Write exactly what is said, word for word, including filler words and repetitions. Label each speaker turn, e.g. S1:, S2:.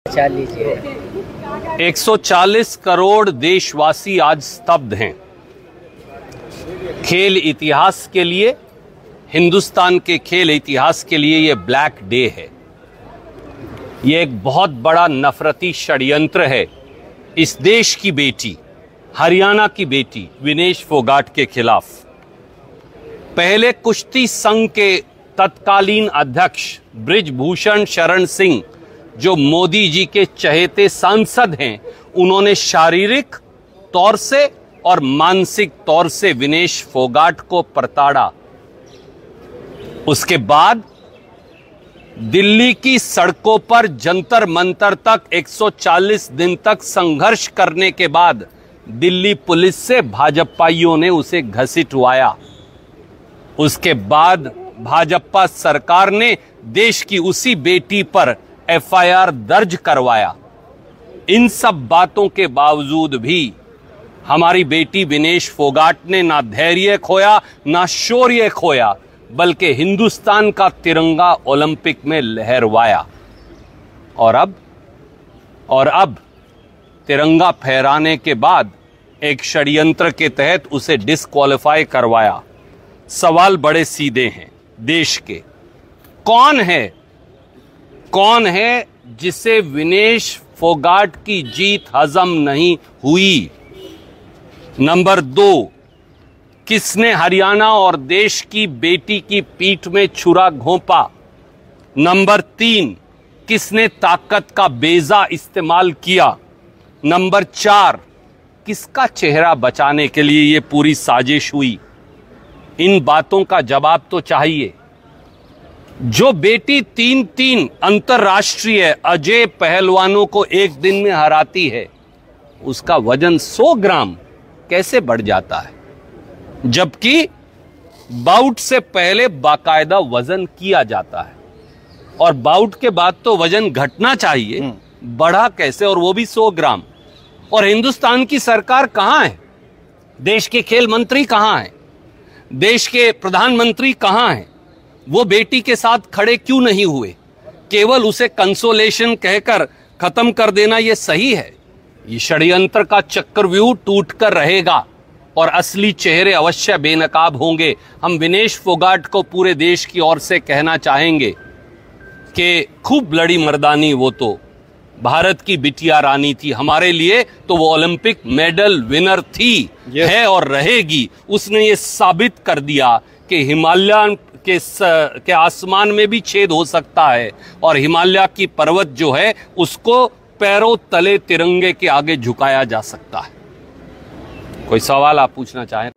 S1: एक सौ चालीस करोड़ देशवासी आज स्तब्ध हैं। खेल इतिहास के लिए, हिंदुस्तान के खेल इतिहास के लिए ये ब्लैक डे है। ये एक बहुत बड़ा नफरती षड्यंत्र है इस देश की बेटी, हरियाणा की बेटी विनेश फोगाट के खिलाफ। पहले कुश्ती संघ के तत्कालीन अध्यक्ष बृजभूषण शरण सिंह, जो मोदी जी के चहेते सांसद हैं, उन्होंने शारीरिक तौर से और मानसिक तौर से विनेश फोगाट को प्रताड़ा। उसके बाद दिल्ली की सड़कों पर जंतर मंतर तक एक सौ चालीस दिन तक संघर्ष करने के बाद दिल्ली पुलिस से भाजपाइयों ने उसे घसीटवाया। उसके बाद भाजपा सरकार ने देश की उसी बेटी पर एफ आई आर दर्ज करवाया। इन सब बातों के बावजूद भी हमारी बेटी विनेश फोगाट ने ना धैर्य खोया, ना शौर्य खोया, बल्कि हिंदुस्तान का तिरंगा ओलंपिक में लहरवाया। और अब और अब तिरंगा फहराने के बाद एक षड्यंत्र के तहत उसे डिस्क्वालीफाई करवाया। सवाल बड़े सीधे हैं देश के। कौन है कौन है जिसे विनेश फोगाट की जीत हजम नहीं हुई? नंबर दो, किसने हरियाणा और देश की बेटी की पीठ में छुरा घोंपा? नंबर तीन, किसने ताकत का बेजा इस्तेमाल किया? नंबर चार, किसका चेहरा बचाने के लिए यह पूरी साजिश हुई? इन बातों का जवाब तो चाहिए। जो बेटी तीन तीन अंतर्राष्ट्रीय अजय पहलवानों को एक दिन में हराती है, उसका वजन सौ ग्राम कैसे बढ़ जाता है? जबकि बाउट से पहले बाकायदा वजन किया जाता है और बाउट के बाद तो वजन घटना चाहिए, बढ़ा कैसे, और वो भी सौ ग्राम। और हिंदुस्तान की सरकार कहां है? देश के खेल मंत्री कहां है? देश के प्रधानमंत्री कहां हैं? वो बेटी के साथ खड़े क्यों नहीं हुए? केवल उसे कंसोलेशन कहकर खत्म कर देना ये सही है? ये षड्यंत्र का चक्रव्यूह टूटकर रहेगा और असली चेहरे अवश्य बेनकाब होंगे। हम विनेश फोगाट को पूरे देश की ओर से कहना चाहेंगे कि खूब लड़ी मर्दानी, वो तो भारत की बिटिया रानी थी। हमारे लिए तो वो ओलंपिक मेडल विनर थी, है और रहेगी। उसने ये साबित कर दिया कि हिमालय के, के आसमान में भी छेद हो सकता है और हिमालय की पर्वत जो है उसको पैरों तले तिरंगे के आगे झुकाया जा सकता है। कोई सवाल आप पूछना चाहें?